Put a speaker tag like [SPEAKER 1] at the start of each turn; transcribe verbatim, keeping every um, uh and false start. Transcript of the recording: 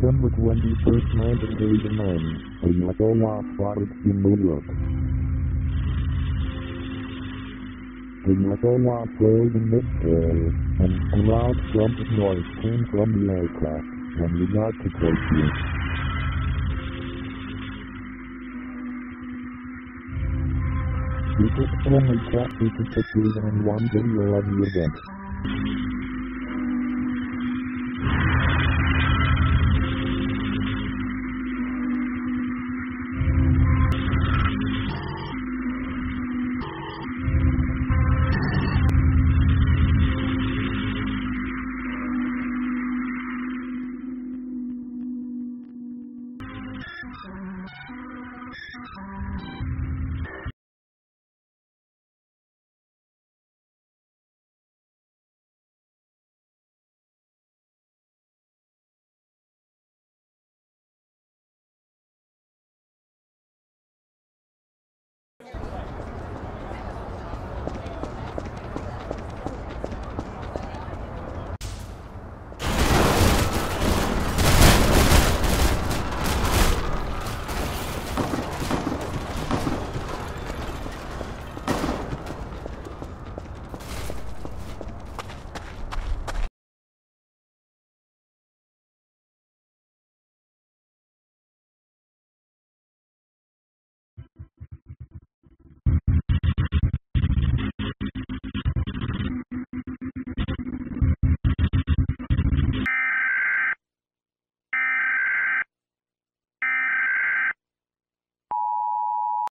[SPEAKER 1] December twenty-first, nineteen eighty-nine, a U F O was spotted in New York. The U F O was frozen in midair, and a loud trumpet noise came from the aircraft when we got to Tokyo. We could only capture pictures and one video of the event.